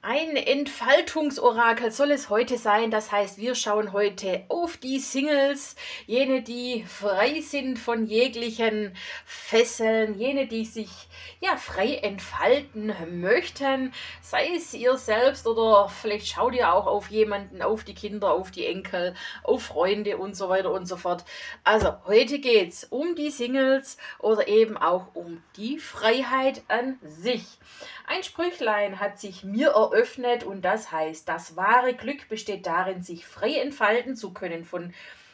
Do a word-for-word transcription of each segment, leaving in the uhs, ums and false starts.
Ein Entfaltungsorakel soll es heute sein. Das heißt, wir schauen heute auf die Singles, jene, die frei sind von jeglichen Fesseln, jene, die sich ja frei entfalten möchten, sei es ihr selbst oder vielleicht schaut ihr auch auf jemanden, auf die Kinder, auf die Enkel, auf Freunde und so weiter und so fort. Also heute geht es um die Singles oder eben auch um die Freiheit an sich. Ein Sprüchlein hat sich mir eröffnet und das heißt, das wahre Glück besteht darin, sich frei entfalten zu können, von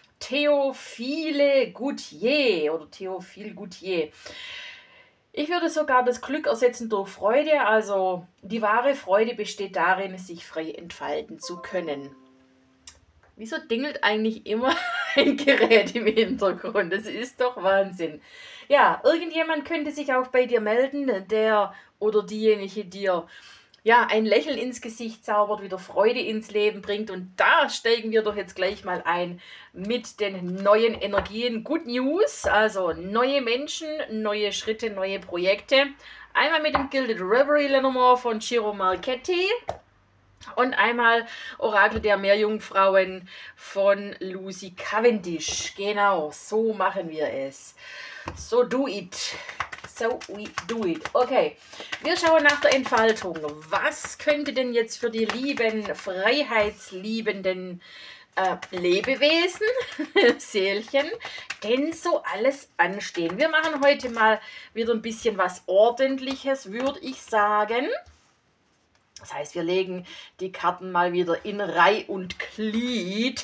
Théophile Gautier oder Théophile Gautier. Ich würde sogar das Glück ersetzen durch Freude, also die wahre Freude besteht darin, sich frei entfalten zu können. Wieso dingelt eigentlich immer ein Gerät im Hintergrund? Das ist doch Wahnsinn. Ja, irgendjemand könnte sich auch bei dir melden, der oder diejenige dir ja ein Lächeln ins Gesicht zaubert, wieder Freude ins Leben bringt. Und da steigen wir doch jetzt gleich mal ein mit den neuen Energien. Good News, also neue Menschen, neue Schritte, neue Projekte. Einmal mit dem Gilded Reverie Lenormand von Ciro Marchetti. Und einmal Orakel der Meerjungfrauen von Lucy Cavendish. Genau, so machen wir es. So do it. So we do it. Okay, wir schauen nach der Entfaltung. Was könnte denn jetzt für die lieben, freiheitsliebenden äh, Lebewesen, Seelchen, denn so alles anstehen? Wir machen heute mal wieder ein bisschen was Ordentliches, würde ich sagen. Das heißt, wir legen die Karten mal wieder in Reih und Glied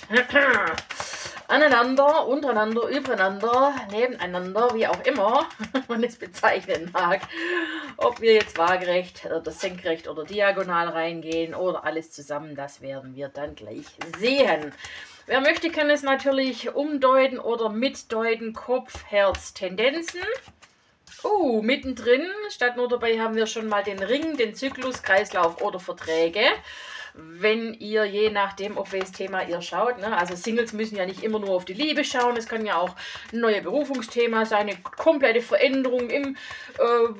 aneinander, untereinander, übereinander, nebeneinander, wie auch immer man es bezeichnen mag. Ob wir jetzt waagerecht oder senkrecht oder diagonal reingehen oder alles zusammen, das werden wir dann gleich sehen. Wer möchte, kann es natürlich umdeuten oder mitdeuten. Kopf, Herz, Tendenzen. Oh, mittendrin, statt nur dabei haben wir schon mal den Ring, den Zyklus, Kreislauf oder Verträge. Wenn ihr, je nachdem, auf welches Thema ihr schaut, ne? Also Singles müssen ja nicht immer nur auf die Liebe schauen, es kann ja auch ein neues Berufungsthema sein, eine komplette Veränderung im äh,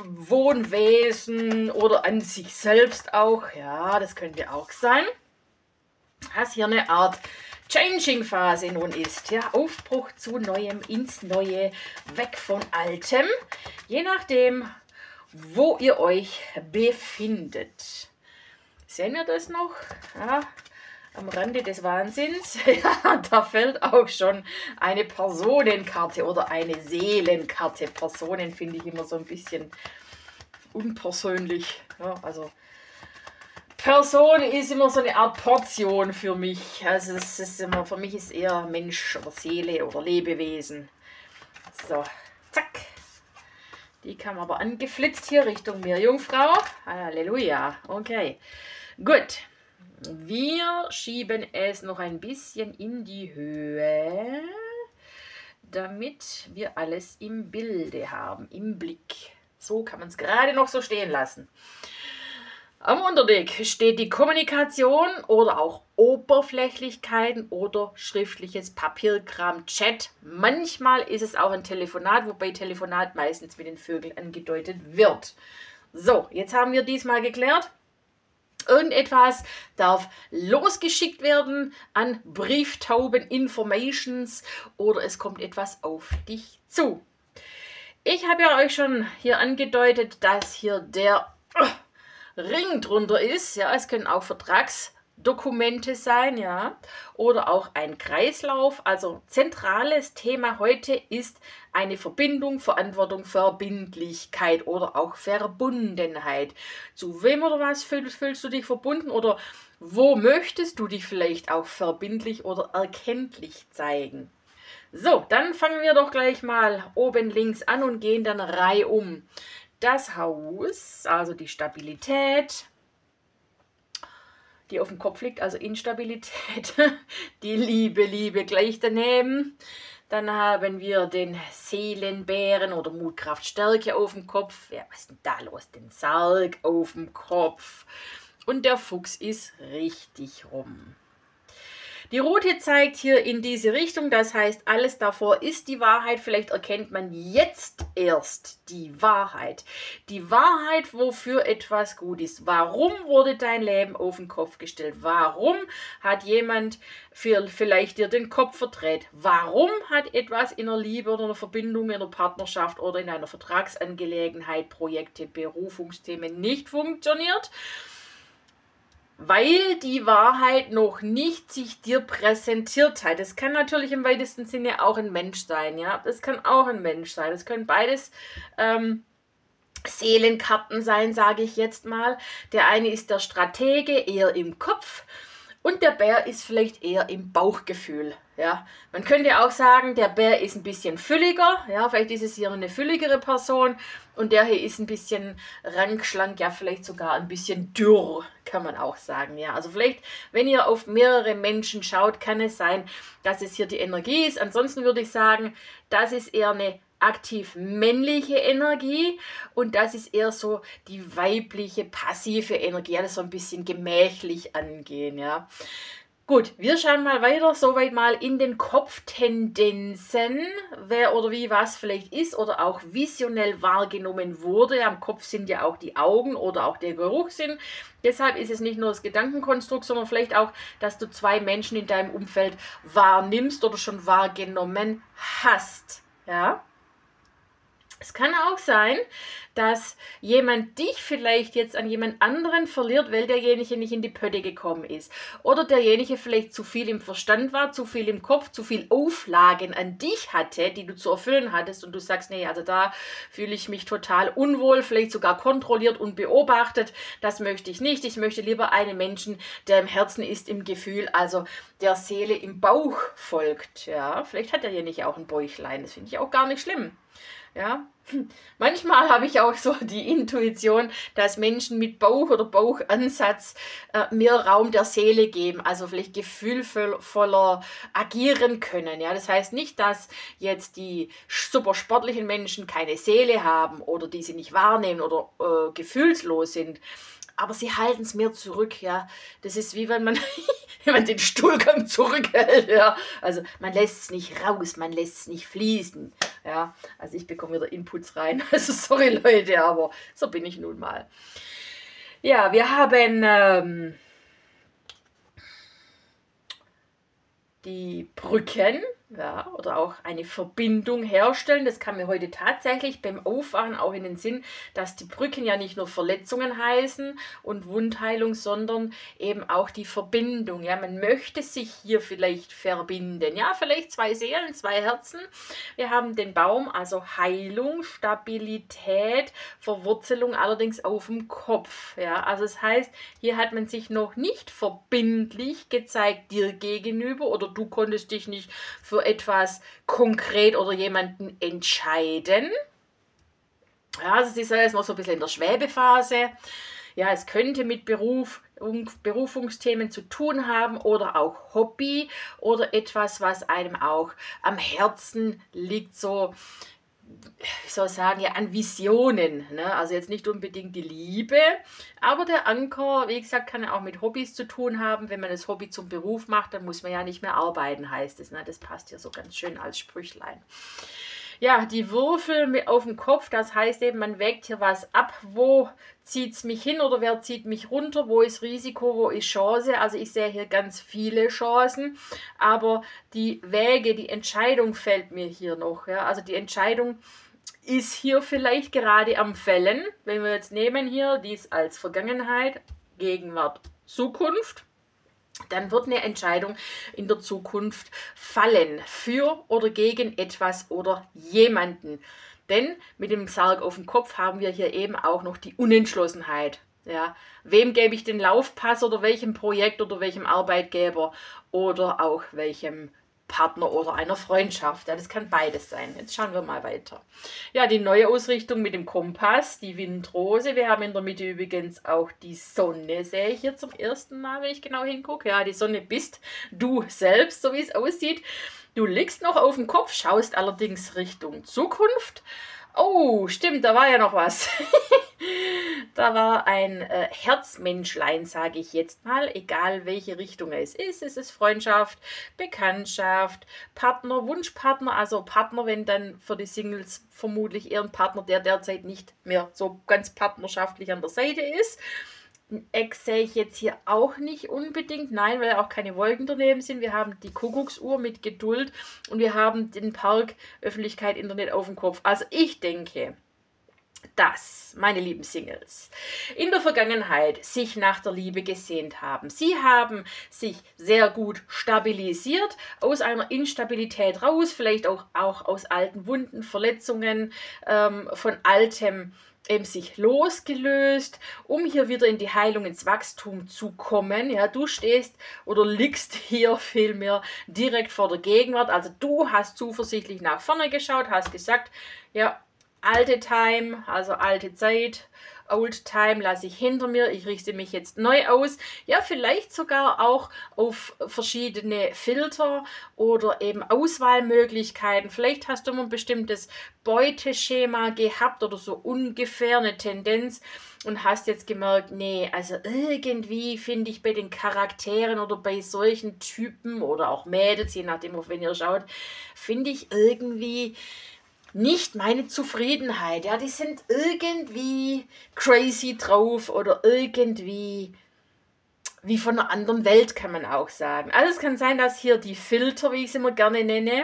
Wohnwesen oder an sich selbst auch. Ja, das könnte auch sein. Das hier eine Art Changing-Phase nun ist, ja, Aufbruch zu Neuem, ins Neue, weg von Altem, je nachdem, wo ihr euch befindet. Sehen wir das noch? Ja, am Rande des Wahnsinns. Ja, da fällt auch schon eine Personenkarte oder eine Seelenkarte. Personen finde ich immer so ein bisschen unpersönlich, ja, also Person ist immer so eine Art Portion für mich. Also es ist immer, für mich ist eher Mensch oder Seele oder Lebewesen. So, zack. Die kam aber angeflitzt hier Richtung Meerjungfrau. Halleluja. Okay, gut. Wir schieben es noch ein bisschen in die Höhe, damit wir alles im Bilde haben, im Blick. So kann man es gerade noch so stehen lassen. Am Unterdeck steht die Kommunikation oder auch Oberflächlichkeiten oder schriftliches Papierkram, Chat. Manchmal ist es auch ein Telefonat, wobei Telefonat meistens mit den Vögeln angedeutet wird. So, jetzt haben wir diesmal geklärt. Irgendetwas darf losgeschickt werden an Brieftauben, Informations oder es kommt etwas auf dich zu. Ich habe ja euch schon hier angedeutet, dass hier der Ring drunter ist, ja, es können auch Vertragsdokumente sein, ja, oder auch ein Kreislauf. Also zentrales Thema heute ist eine Verbindung, Verantwortung, Verbindlichkeit oder auch Verbundenheit. Zu wem oder was fühlst, fühlst du dich verbunden oder wo möchtest du dich vielleicht auch verbindlich oder erkenntlich zeigen? So, dann fangen wir doch gleich mal oben links an und gehen dann reihum. Das Haus, also die Stabilität, die auf dem Kopf liegt, also Instabilität, die Liebe, Liebe gleich daneben. Dann haben wir den Seelenbären oder Mut, Kraft, Stärke auf dem Kopf. Ja, was ist denn da los? Den Sarg auf dem Kopf. Und der Fuchs ist richtig rum. Die Route zeigt hier in diese Richtung, das heißt, alles davor ist die Wahrheit. Vielleicht erkennt man jetzt erst die Wahrheit. Die Wahrheit, wofür etwas gut ist. Warum wurde dein Leben auf den Kopf gestellt? Warum hat jemand für, vielleicht dir den Kopf verdreht? Warum hat etwas in einer Liebe oder einer Verbindung, in einer Partnerschaft oder in einer Vertragsangelegenheit, Projekte, Berufungsthemen nicht funktioniert? Weil die Wahrheit noch nicht sich dir präsentiert hat. Das kann natürlich im weitesten Sinne auch ein Mensch sein, ja. Das kann auch ein Mensch sein. Das können beides ähm, Seelenkarten sein, sage ich jetzt mal. Der eine ist der Stratege, eher im Kopf. Und der Bär ist vielleicht eher im Bauchgefühl. Ja, man könnte auch sagen, der Bär ist ein bisschen fülliger. Ja, vielleicht ist es hier eine fülligere Person. Und der hier ist ein bisschen rank, schlank, ja, vielleicht sogar ein bisschen dürr, kann man auch sagen. Ja, also vielleicht, wenn ihr auf mehrere Menschen schaut, kann es sein, dass es hier die Energie ist. Ansonsten würde ich sagen, das ist eher eine aktiv männliche Energie und das ist eher so die weibliche, passive Energie, alles so ein bisschen gemächlich angehen, ja. Gut, wir schauen mal weiter, soweit mal in den Kopftendenzen, wer oder wie was vielleicht ist oder auch visionell wahrgenommen wurde. Am Kopf sind ja auch die Augen oder auch der Geruchssinn. Deshalb ist es nicht nur das Gedankenkonstrukt, sondern vielleicht auch, dass du zwei Menschen in deinem Umfeld wahrnimmst oder schon wahrgenommen hast, ja. Es kann auch sein, dass jemand dich vielleicht jetzt an jemand anderen verliert, weil derjenige nicht in die Pötte gekommen ist. Oder derjenige vielleicht zu viel im Verstand war, zu viel im Kopf, zu viel Auflagen an dich hatte, die du zu erfüllen hattest. Und du sagst, nee, also da fühle ich mich total unwohl, vielleicht sogar kontrolliert und beobachtet. Das möchte ich nicht. Ich möchte lieber einen Menschen, der im Herzen ist, im Gefühl, also der Seele im Bauch folgt. Ja, vielleicht hat derjenige auch ein Bäuchlein. Das finde ich auch gar nicht schlimm. Ja, manchmal habe ich auch so die Intuition, dass Menschen mit Bauch oder Bauchansatz äh, mehr Raum der Seele geben, also vielleicht gefühlvoller agieren können. Ja, das heißt nicht, dass jetzt die super sportlichen Menschen keine Seele haben oder die sie nicht wahrnehmen oder äh, gefühlslos sind. Aber sie halten es mehr zurück, ja. Das ist wie wenn man, wenn man den Stuhlgang zurückhält, ja. Also man lässt es nicht raus, man lässt es nicht fließen, ja. Also ich bekomme wieder Inputs rein. Also sorry Leute, aber so bin ich nun mal. Ja, wir haben ähm, die Brücken, ja, oder auch eine Verbindung herstellen. Das kam mir heute tatsächlich beim Aufwachen auch in den Sinn, dass die Brücken ja nicht nur Verletzungen heißen und Wundheilung, sondern eben auch die Verbindung. Ja, man möchte sich hier vielleicht verbinden. Ja, vielleicht zwei Seelen, zwei Herzen. Wir haben den Baum, also Heilung, Stabilität, Verwurzelung, allerdings auf dem Kopf. Ja, also das heißt, hier hat man sich noch nicht verbindlich gezeigt dir gegenüber oder du konntest dich nicht für etwas konkret oder jemanden entscheiden. Ja, also es ist ja jetzt noch so ein bisschen in der Schwebephase. Ja, es könnte mit Beruf, Berufungsthemen zu tun haben oder auch Hobby oder etwas, was einem auch am Herzen liegt, so, ich soll sagen, ja, an Visionen. Ne? Also jetzt nicht unbedingt die Liebe, aber der Anker, wie gesagt, kann ja auch mit Hobbys zu tun haben. Wenn man das Hobby zum Beruf macht, dann muss man ja nicht mehr arbeiten, heißt es. Ne? Das passt ja so ganz schön als Sprüchlein. Ja, die Würfel auf dem Kopf, das heißt eben, man wägt hier was ab, wo zieht es mich hin oder wer zieht mich runter, wo ist Risiko, wo ist Chance. Also ich sehe hier ganz viele Chancen, aber die Wäge, die Entscheidung fällt mir hier noch. Ja? Also die Entscheidung ist hier vielleicht gerade am Fällen, wenn wir jetzt nehmen hier dies als Vergangenheit, Gegenwart, Zukunft. Dann wird eine Entscheidung in der Zukunft fallen für oder gegen etwas oder jemanden. Denn mit dem Sarg auf dem Kopf haben wir hier eben auch noch die Unentschlossenheit. Ja, wem gebe ich den Laufpass oder welchem Projekt oder welchem Arbeitgeber oder auch welchem Partner oder einer Freundschaft. Ja, das kann beides sein. Jetzt schauen wir mal weiter. Ja, die neue Ausrichtung mit dem Kompass, die Windrose. Wir haben in der Mitte übrigens auch die Sonne, sehe ich hier zum ersten Mal, wenn ich genau hingucke. Ja, die Sonne bist du selbst, so wie es aussieht. Du liegst noch auf dem Kopf, schaust allerdings Richtung Zukunft. Oh, stimmt, da war ja noch was. Da war ein äh, Herzmenschlein, sage ich jetzt mal, egal welche Richtung es ist. Es ist Freundschaft, Bekanntschaft, Partner, Wunschpartner, also Partner, wenn dann für die Singles vermutlich eher ein Partner, der derzeit nicht mehr so ganz partnerschaftlich an der Seite ist. Ein Ex sehe ich jetzt hier auch nicht unbedingt, nein, weil auch keine Wolken daneben sind. Wir haben die Kuckucksuhr mit Geduld und wir haben den Park, Öffentlichkeit, Internet auf dem Kopf. Also ich denke, dass, meine lieben Singles, in der Vergangenheit sich nach der Liebe gesehnt haben. Sie haben sich sehr gut stabilisiert, aus einer Instabilität raus, vielleicht auch, auch aus alten Wunden, Verletzungen, ähm, von altem eben sich losgelöst, um hier wieder in die Heilung, ins Wachstum zu kommen. Ja, du stehst oder liegst hier vielmehr direkt vor der Gegenwart. Also du hast zuversichtlich nach vorne geschaut, hast gesagt, ja, alte Time, also alte Zeit, Old Time lasse ich hinter mir, ich richte mich jetzt neu aus. Ja, vielleicht sogar auch auf verschiedene Filter oder eben Auswahlmöglichkeiten. Vielleicht hast du immer ein bestimmtes Beuteschema gehabt oder so ungefähr eine Tendenz und hast jetzt gemerkt, nee, also irgendwie finde ich bei den Charakteren oder bei solchen Typen oder auch Mädels, je nachdem, auf wen ihr schaut, finde ich irgendwie nicht meine Zufriedenheit. Ja, die sind irgendwie crazy drauf oder irgendwie wie von einer anderen Welt, kann man auch sagen. Also es kann sein, dass hier die Filter, wie ich sie immer gerne nenne,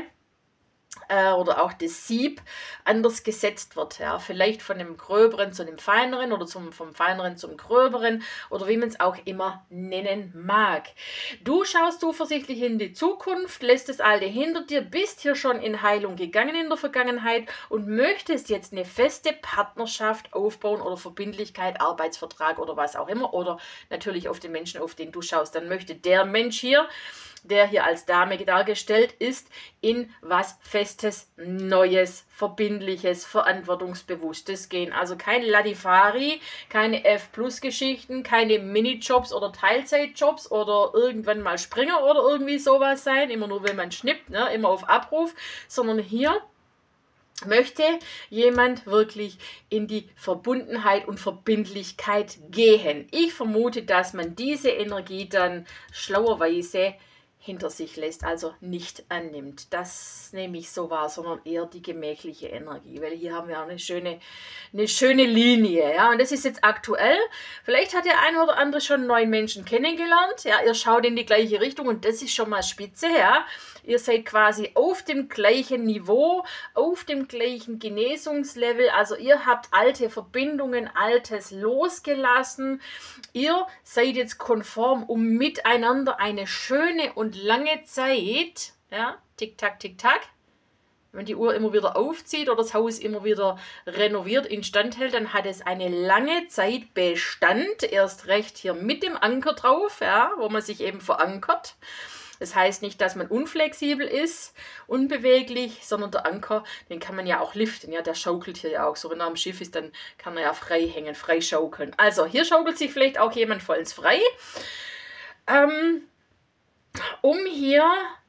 äh, oder auch das Sieb anders gesetzt wird. Ja, vielleicht von dem Gröberen zu dem Feineren oder zum, vom Feineren zum Gröberen oder wie man es auch immer nennen mag. Du schaust zuversichtlich in die Zukunft, lässt das Alte hinter dir, bist hier schon in Heilung gegangen in der Vergangenheit und möchtest jetzt eine feste Partnerschaft aufbauen oder Verbindlichkeit, Arbeitsvertrag oder was auch immer oder natürlich auf den Menschen, auf den du schaust. Dann möchte der Mensch hier, der hier als Dame dargestellt ist, in was Festes, Neues, Verbindliches, Verantwortungsbewusstes gehen. Also kein Ladifari, keine F-Plus-Geschichten, keine Minijobs oder Teilzeitjobs oder irgendwann mal Springer oder irgendwie sowas sein, immer nur wenn man schnippt, ne? Immer auf Abruf, sondern hier möchte jemand wirklich in die Verbundenheit und Verbindlichkeit gehen. Ich vermute, dass man diese Energie dann schlauerweise hinter sich lässt, also nicht annimmt. Das nehme ich so wahr, sondern eher die gemächliche Energie, weil hier haben wir auch eine schöne, eine schöne Linie, ja, und das ist jetzt aktuell. Vielleicht hat der eine oder andere schon einen neuen Menschen kennengelernt, ja, ihr schaut in die gleiche Richtung und das ist schon mal spitze, ja. Ihr seid quasi auf dem gleichen Niveau, auf dem gleichen Genesungslevel, also ihr habt alte Verbindungen, Altes losgelassen, ihr seid jetzt konform, um miteinander eine schöne und lange Zeit, ja, tick-tack, tick-tack, wenn die Uhr immer wieder aufzieht oder das Haus immer wieder renoviert, instand hält, dann hat es eine lange Zeit Bestand, erst recht hier mit dem Anker drauf, ja, wo man sich eben verankert. Das heißt nicht, dass man unflexibel ist, unbeweglich, sondern der Anker, den kann man ja auch liften. Ja, der schaukelt hier ja auch. So, wenn er am Schiff ist, dann kann er ja frei hängen, frei schaukeln. Also, hier schaukelt sich vielleicht auch jemand voll ins Frei. Ähm, um hier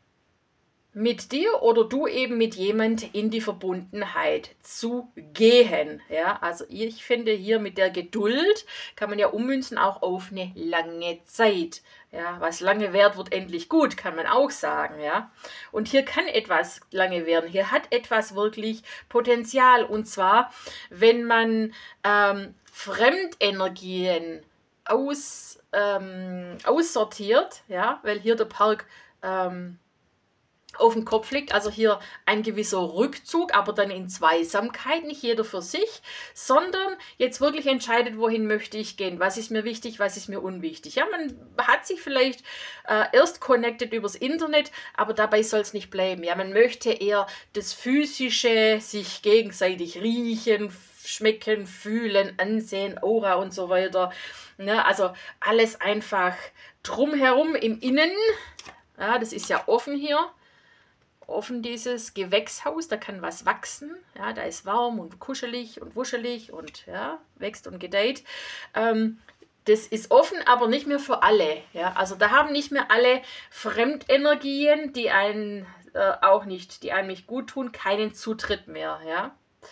mit dir oder du eben mit jemand in die Verbundenheit zu gehen. Ja, also ich finde hier mit der Geduld kann man ja ummünzen auch auf eine lange Zeit. Ja, was lange währt, wird endlich gut, kann man auch sagen. Ja, und hier kann etwas lange werden. Hier hat etwas wirklich Potenzial. Und zwar, wenn man ähm, Fremdenergien aus, ähm, aussortiert, ja, weil hier der Park ähm, auf dem Kopf liegt, also hier ein gewisser Rückzug, aber dann in Zweisamkeit, nicht jeder für sich, sondern jetzt wirklich entscheidet, wohin möchte ich gehen, was ist mir wichtig, was ist mir unwichtig. Ja, man hat sich vielleicht äh, erst connected übers Internet, aber dabei soll es nicht bleiben. Ja, man möchte eher das Physische, sich gegenseitig riechen, schmecken, fühlen, ansehen, Aura und so weiter. Ne, also alles einfach drumherum im Innen. Ja, das ist ja offen hier. Offen dieses Gewächshaus, da kann was wachsen, ja, da ist warm und kuschelig und wuschelig und ja, wächst und gedeiht. Ähm, das ist offen, aber nicht mehr für alle, ja, also da haben nicht mehr alle Fremdenergien, die einen äh, auch nicht, die einem nicht gut tun, keinen Zutritt mehr, ja.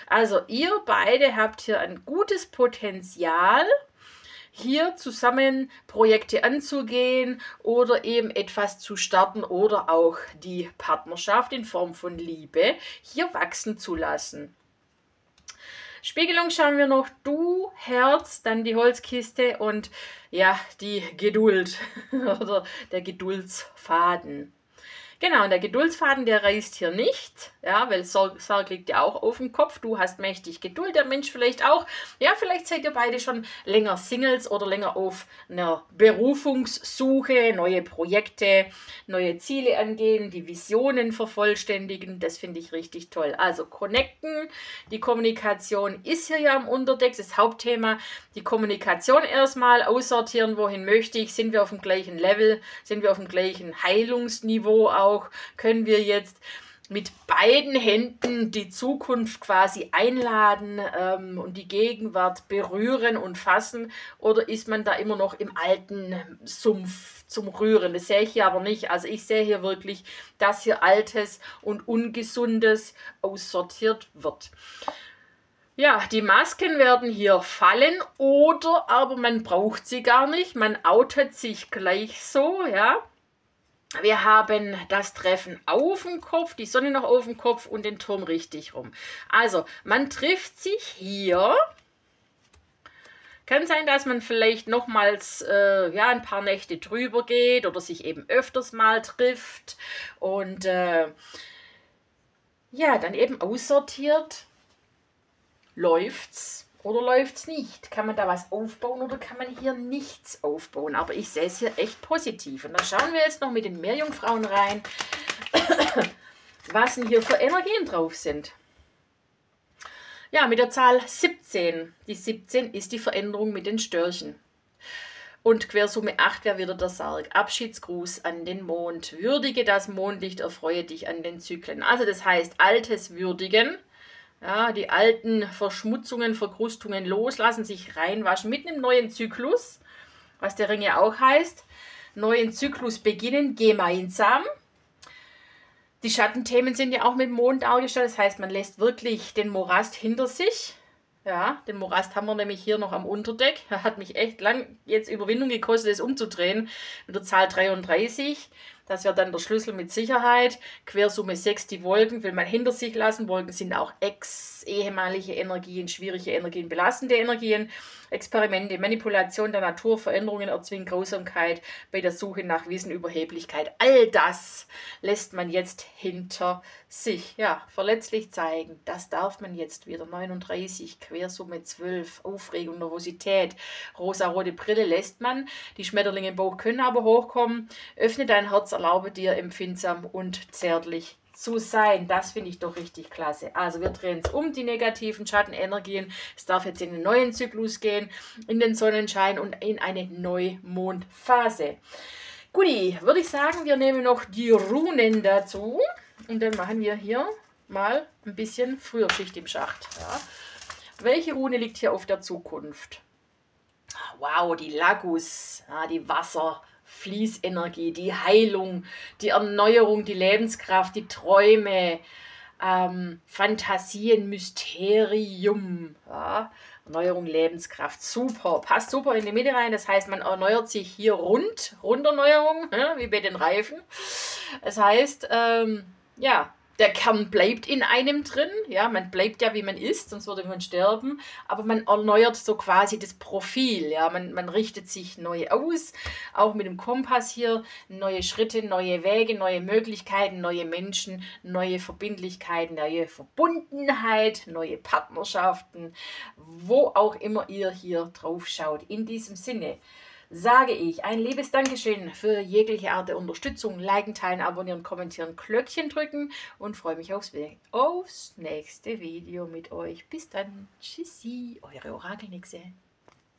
Also ihr beide habt hier ein gutes Potenzial, hier zusammen Projekte anzugehen oder eben etwas zu starten oder auch die Partnerschaft in Form von Liebe hier wachsen zu lassen. Spiegelung schauen wir noch, du, Herz, dann die Holzkiste und ja, die Geduld oder der Geduldsfaden. Genau, und der Geduldsfaden, der reißt hier nicht, ja, weil Sarg liegt ja auch auf dem Kopf. Du hast mächtig Geduld, der Mensch vielleicht auch. Ja, vielleicht seid ihr beide schon länger Singles oder länger auf einer Berufungssuche, neue Projekte, neue Ziele angehen, die Visionen vervollständigen. Das finde ich richtig toll. Also connecten, die Kommunikation ist hier ja am Unterdeck, das Hauptthema. Die Kommunikation erstmal aussortieren, wohin möchte ich, sind wir auf dem gleichen Level, sind wir auf dem gleichen Heilungsniveau auch. Auch können wir jetzt mit beiden Händen die Zukunft quasi einladen ähm, und die Gegenwart berühren und fassen, oder ist man da immer noch im alten Sumpf zum Rühren? Das sehe ich hier aber nicht. Also ich sehe hier wirklich, dass hier Altes und Ungesundes aussortiert wird. Ja, die Masken werden hier fallen oder aber man braucht sie gar nicht, man outet sich gleich so, ja. Wir haben das Treffen auf dem Kopf, die Sonne noch auf dem Kopf und den Turm richtig rum. Also, man trifft sich hier. Kann sein, dass man vielleicht nochmals äh, ja, ein paar Nächte drüber geht oder sich eben öfters mal trifft und äh, ja, dann eben aussortiert, läuft's oder läuft's nicht? Kann man da was aufbauen oder kann man hier nichts aufbauen? Aber ich sehe es hier echt positiv. Und dann schauen wir jetzt noch mit den Meerjungfrauen rein, was denn hier für Energien drauf sind. Ja, mit der Zahl siebzehn. Die siebzehn ist die Veränderung mit den Störchen. Und Quersumme acht wäre wieder der Sarg. Abschiedsgruß an den Mond. Würdige das Mondlicht, erfreue dich an den Zyklen. Also das heißt, Altes würdigen. Ja, die alten Verschmutzungen, Verkrustungen loslassen, sich reinwaschen mit einem neuen Zyklus, was der Ring ja auch heißt. Neuen Zyklus beginnen, gemeinsam. Die Schattenthemen sind ja auch mit dem Mond dargestellt, das heißt, man lässt wirklich den Morast hinter sich. Ja, den Morast haben wir nämlich hier noch am Unterdeck. Er hat mich echt lang jetzt Überwindung gekostet, es umzudrehen. Mit der Zahl dreiunddreißig. Das wäre dann der Schlüssel mit Sicherheit. Quersumme sechs, die Wolken will man hinter sich lassen. Wolken sind auch ex-ehemalige Energien, schwierige Energien, belastende Energien. Experimente, Manipulation der Natur, Veränderungen erzwingen Grausamkeit bei der Suche nach Wissen, Überheblichkeit. All das lässt man jetzt hinter sich. Ja, verletzlich zeigen, das darf man jetzt wieder. neununddreißig, Quersumme zwölf, Aufregung, Nervosität, rosarote Brille lässt man. Die Schmetterlinge im Bauch können aber hochkommen. Öffne dein Herz, erlaube dir empfindsam und zärtlich zu sein. Das finde ich doch richtig klasse. Also wir drehen es um, die negativen Schattenenergien. Es darf jetzt in den neuen Zyklus gehen, in den Sonnenschein und in eine Neumondphase. Guti, würde ich sagen, wir nehmen noch die Runen dazu und dann machen wir hier mal ein bisschen Frühschicht im Schacht. Ja. Welche Rune liegt hier auf der Zukunft? Wow, die Lagus, ja, die Wasser. Fließenergie, die Heilung, die Erneuerung, die Lebenskraft, die Träume, ähm, Fantasien, Mysterium, ja, Erneuerung, Lebenskraft, super, passt super in die Mitte rein, das heißt, man erneuert sich hier rund, Runderneuerung, ja, wie bei den Reifen, das heißt, ähm, ja, der Kern bleibt in einem drin, ja, man bleibt ja, wie man ist, sonst würde man sterben, aber man erneuert so quasi das Profil, ja, man, man richtet sich neu aus, auch mit dem Kompass hier, neue Schritte, neue Wege, neue Möglichkeiten, neue Menschen, neue Verbindlichkeiten, neue Verbundenheit, neue Partnerschaften, wo auch immer ihr hier drauf schaut. In diesem Sinne sage ich ein liebes Dankeschön für jegliche Art der Unterstützung. Liken, teilen, abonnieren, kommentieren, Glöckchen drücken und freue mich aufs, aufs nächste Video mit euch. Bis dann. Tschüssi, eure Orakelnixe.